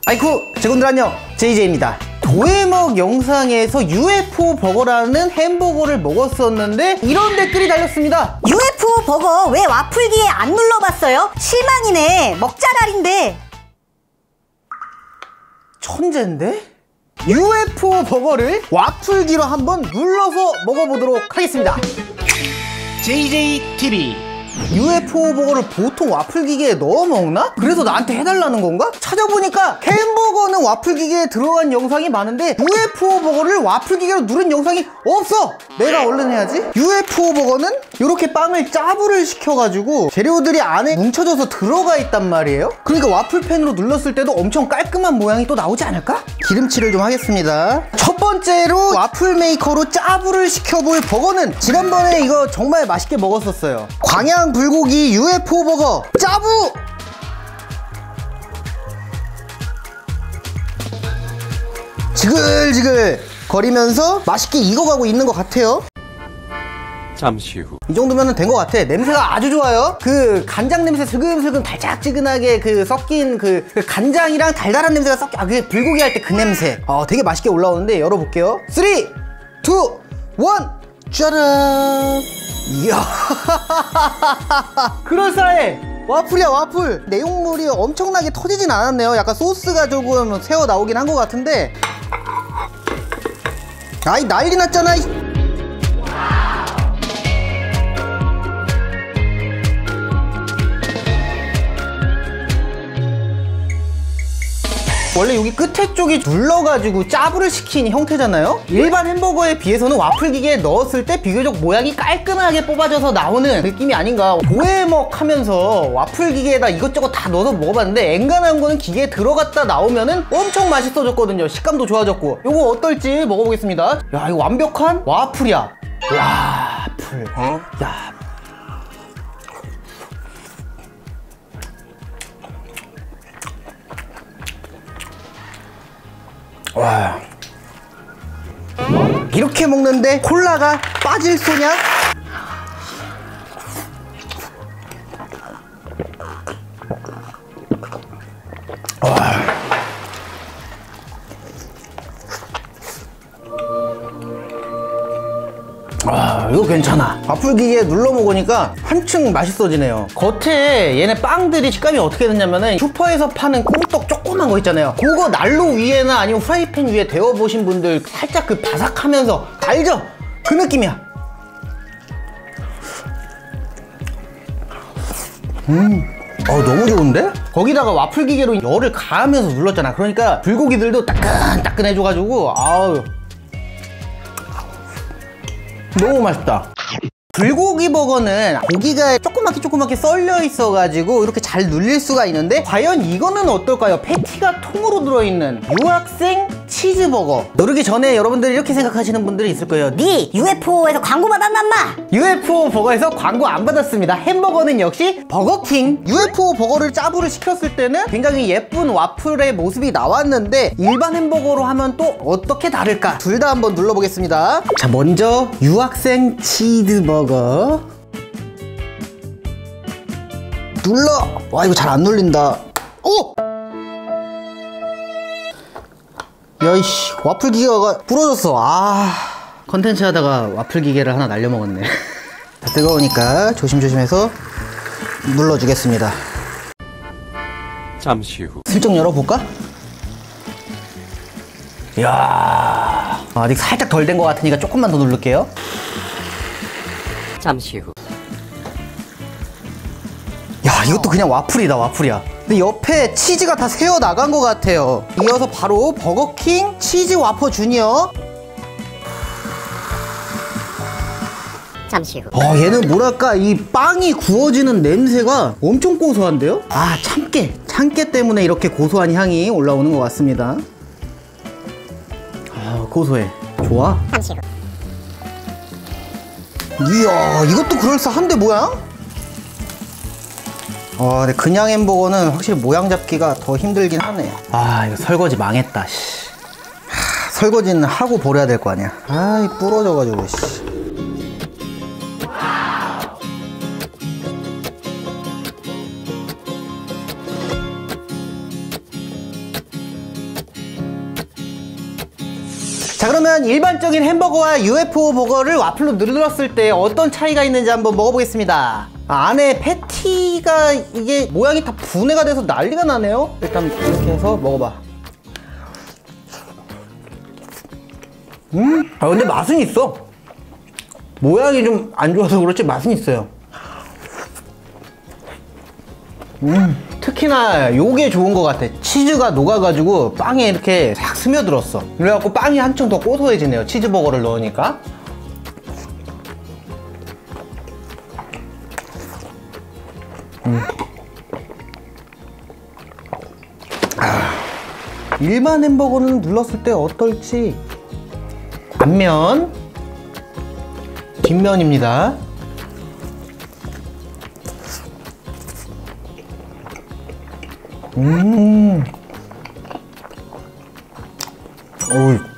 아이쿠, 제군들 안녕, JJ입니다. 도해먹 영상에서 UFO 버거라는 햄버거를 먹었었는데 이런 댓글이 달렸습니다. UFO 버거 왜 와플기에 안 눌러봤어요? 실망이네. 먹자랄인데. 천재인데? UFO 버거를 와플기로 한번 눌러서 먹어보도록 하겠습니다. JJTV. UFO 버거를 보통 와플 기계에 넣어 먹나? 그래서 나한테 해달라는 건가? 찾아보니까 햄버거는 와플 기계에 들어간 영상이 많은데 UFO 버거를 와플 기계로 누른 영상이 없어! 내가 얼른 해야지. UFO 버거는 이렇게 빵을 짜부를 시켜가지고 재료들이 안에 뭉쳐져서 들어가 있단 말이에요. 그러니까 와플팬으로 눌렀을 때도 엄청 깔끔한 모양이 또 나오지 않을까? 기름칠을 좀 하겠습니다. 첫 번째로 와플 메이커로 짜부를 시켜볼 버거는 지난번에 이거 정말 맛있게 먹었었어요. 광양 불고기 UFO 버거 짜부! 지글지글 거리면서 맛있게 익어가고 있는 것 같아요. 잠시 후. 이 정도면 된 것 같아. 냄새가 아주 좋아요. 그 간장 냄새 슬금슬금 달짝지근하게 그 섞인 그 간장이랑 달달한 냄새가 섞여. 그게 불고기 할 때 그 냄새. 되게 맛있게 올라오는데 열어볼게요. 3, 2, 1, 짜란. 이야. 그럴싸해. 와플이야, 와플. 내용물이 엄청나게 터지진 않았네요. 약간 소스가 조금 새어 나오긴 한 것 같은데. 아이, 난리 났잖아. 원래 여기 끝에 쪽이 눌러가지고 짜부를 시킨 형태잖아요. 일반 햄버거에 비해서는 와플 기계에 넣었을 때 비교적 모양이 깔끔하게 뽑아져서 나오는 느낌이 아닌가. 도해먹 하면서 와플 기계에다 이것저것 다 넣어서 먹어봤는데 엔간한 거는 기계에 들어갔다 나오면은 엄청 맛있어졌거든요. 식감도 좋아졌고. 요거 어떨지 먹어보겠습니다. 야, 이거 완벽한 와플이야. 와플. 야, 와, 이렇게 먹는데 콜라가 빠질 소냐? 와, 이거 괜찮아. 와플 기계에 눌러 먹으니까 한층 맛있어지네요. 겉에 얘네 빵들이 식감이 어떻게 됐냐면은 슈퍼에서 파는 꿀떡 조그만 거 있잖아요. 그거 난로 위에나 아니면 프라이팬 위에 데워보신 분들 살짝 그 바삭하면서 알죠? 그 느낌이야. 너무 좋은데? 거기다가 와플 기계로 열을 가하면서 눌렀잖아. 그러니까 불고기들도 따끈따끈해져가지고 아우, 너무 맛있다. 불고기 버거는 고기가 조그맣게 썰려 있어가지고 이렇게 잘 눌릴 수가 있는데 과연 이거는 어떨까요? 패티가 통으로 들어있는 유학생 치즈버거. 누르기 전에 여러분들 이렇게 생각하시는 분들이 있을 거예요. 니 UFO에서 광고 받았나 마? UFO 버거에서 광고 안 받았습니다. 햄버거는 역시 버거킹. UFO 버거를 짜부를 시켰을 때는 굉장히 예쁜 와플의 모습이 나왔는데 일반 햄버거로 하면 또 어떻게 다를까? 둘 다 한번 눌러보겠습니다. 자, 먼저 유학생 치즈버거 눌러. 와, 이거 잘 안 눌린다. 오! 야이씨, 와플 기계가 부러졌어. 컨텐츠 하다가 와플 기계를 하나 날려먹었네. 다 뜨거우니까 조심조심해서 눌러주겠습니다. 잠시 후. 슬쩍 열어볼까? 이야, 아직 살짝 덜 된 것 같으니까 조금만 더 누를게요. 잠시 후. 야, 이것도 그냥 와플이다, 와플이야. 근데 옆에 치즈가 다 새어 나간 것 같아요. 이어서 바로 버거킹 치즈 와퍼 주니어. 잠시 후. 얘는 뭐랄까, 이 빵이 구워지는 냄새가 엄청 고소한데요? 참깨 때문에 이렇게 고소한 향이 올라오는 것 같습니다. 고소해. 좋아. 잠시 후. 이야, 이것도 그럴싸한데 모양? 근데 그냥 햄버거는 확실히 모양 잡기가 더 힘들긴 하네. 이거 설거지 망했다, 씨. 설거지는 하고 버려야 될 거 아니야. 부러져가지고, 씨. 자, 그러면 일반적인 햄버거와 UFO 버거를 와플로 눌렀을 때 어떤 차이가 있는지 한번 먹어보겠습니다. 안에 패티가 이게 모양이 다 분해가 돼서 난리가 나네요. 일단 이렇게 해서 먹어봐. 근데 맛은 있어. 모양이 좀 안 좋아서 그렇지 맛은 있어요. 특히나 요게 좋은 것 같아. 치즈가 녹아가지고 빵에 이렇게 싹 스며들었어. 그래갖고 빵이 한층 더 고소해지네요, 치즈버거를 넣으니까. 일반 햄버거는 눌렀을 때 어떨지. 앞면, 뒷면입니다. 어우.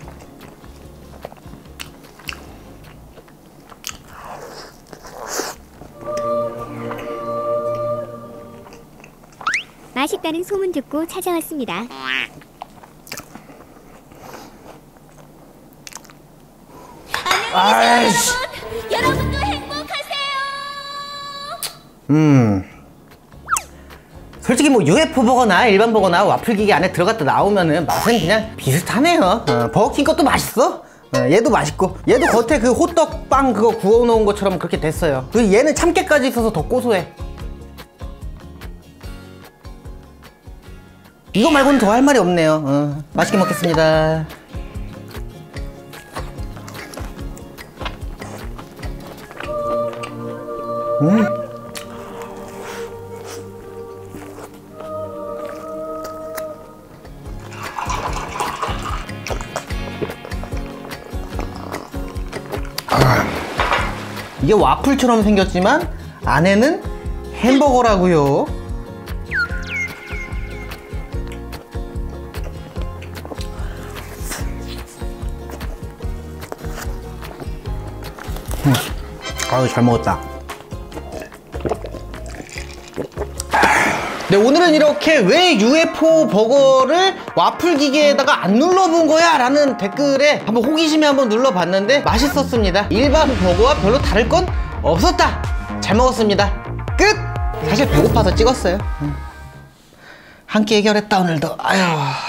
맛있다는 소문 듣고 찾아왔습니다. 아이씨. 여러분도 행복하세요. 솔직히 뭐 UFO 버거나 일반 버거나 와플 기계 안에 들어갔다 나오면은 맛은 그냥 비슷하네요. 버거킹 것도 맛있어. 얘도 맛있고, 얘도 겉에 그 호떡 빵 그거 구워놓은 것처럼 그렇게 됐어요. 그리고 얘는 참깨까지 있어서 더 고소해. 이거 말고는 더 할 말이 없네요. 맛있게 먹겠습니다. 이게 와플처럼 생겼지만 안에는 햄버거라고요. 아유, 잘 먹었다. 네, 오늘은 이렇게 왜 UFO 버거를 와플 기계에다가 안 눌러본 거야? 라는 댓글에 한번 호기심에 한번 눌러봤는데 맛있었습니다. 일반 버거와 별로 다를 건 없었다. 잘 먹었습니다. 끝! 사실 배고파서 찍었어요. 한 끼 해결했다 오늘도. 아유.